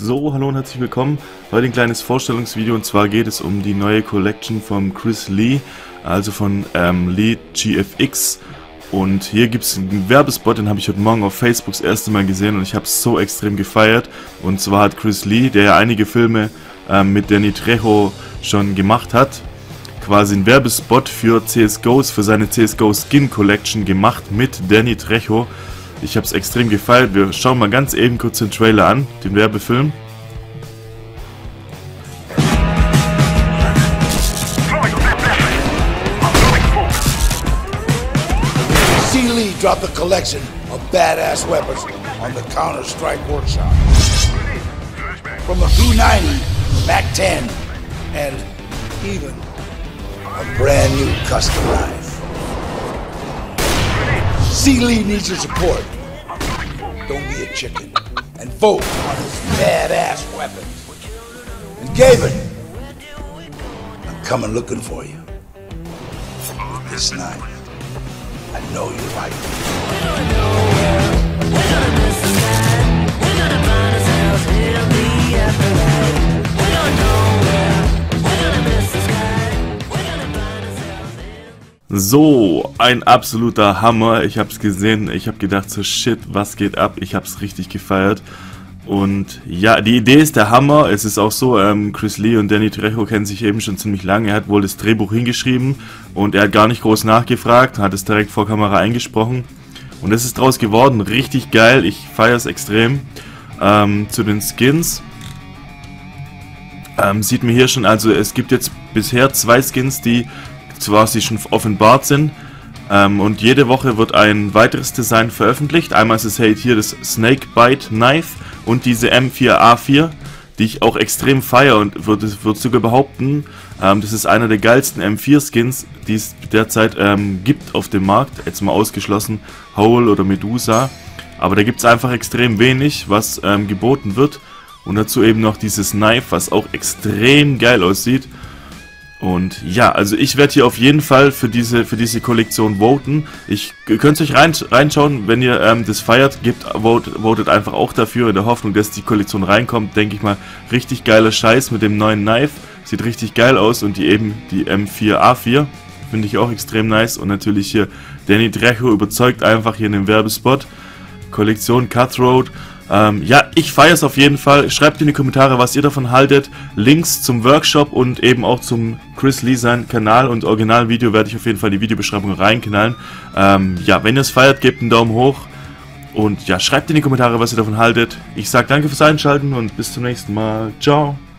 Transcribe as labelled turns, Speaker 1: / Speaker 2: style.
Speaker 1: So, hallo und herzlich willkommen. Heute ein kleines Vorstellungsvideo, und zwar geht es um die neue Collection von Chris Lee, also von Lee GFX. Und hier gibt es einen Werbespot, den habe ich heute Morgen auf Facebook das erste Mal gesehen und ich habe es so extrem gefeiert. Und zwar hat Chris Lee, der ja einige Filme mit Danny Trejo schon gemacht hat, quasi einen Werbespot für CSGOs, für seine CSGO Skin Collection gemacht mit Danny Trejo. Ich habe es extrem gefeiert. Wir schauen mal ganz eben kurz den Trailer an, den Werbefilm.
Speaker 2: Lee dropped a collection of badass weapons on the Counter-Strike workshop. From the P90, MAC-10, and even a brand new custom knife. Lee needs your support. Don't be a chicken and vote on his badass weapons. And Gavin, I'm coming looking for you. With this knife, I know you like it.
Speaker 1: So, ein absoluter Hammer. Ich hab's gesehen, ich hab gedacht so shit, was geht ab? Ich hab's richtig gefeiert. Und ja, die Idee ist der Hammer. Es ist auch so, Chris Lee und Danny Trejo kennen sich eben schon ziemlich lange. Er hat wohl das Drehbuch hingeschrieben und er hat gar nicht groß nachgefragt, hat es direkt vor Kamera eingesprochen. Und es ist draus geworden, richtig geil. Ich feier's extrem. Zu den Skins sieht man hier schon, also es gibt jetzt bisher 2 Skins, die zwar sie schon offenbart sind, und jede Woche wird ein weiteres Design veröffentlicht. Einmal ist es halt hier das Snakebite Knife und diese M4A4, die ich auch extrem feiere und würde sogar behaupten, das ist einer der geilsten M4 Skins, die es derzeit gibt auf dem Markt, jetzt mal ausgeschlossen Hole oder Medusa, aber da gibt es einfach extrem wenig, was geboten wird, und dazu eben noch dieses Knife, was auch extrem geil aussieht. Und ja, also ich werde hier auf jeden Fall für diese Kollektion voten. Ihr könnt euch reinschauen, wenn ihr das feiert, votet einfach auch dafür, in der Hoffnung, dass die Kollektion reinkommt. Denke ich mal, richtig geiler Scheiß mit dem neuen Knife. Sieht richtig geil aus, und die M4A4 finde ich auch extrem nice. Und natürlich hier Danny Trejo überzeugt einfach hier in dem Werbespot. Kollektion Cutthroat. Ja, ich feiere es auf jeden Fall. Schreibt in die Kommentare, was ihr davon haltet. Links zum Workshop und eben auch zum Chris Lee sein Kanal und Originalvideo werde ich auf jeden Fall in die Videobeschreibung reinknallen. Ja, wenn ihr es feiert, gebt einen Daumen hoch. Und ja, schreibt in die Kommentare, was ihr davon haltet. Ich sage danke fürs Einschalten und bis zum nächsten Mal. Ciao.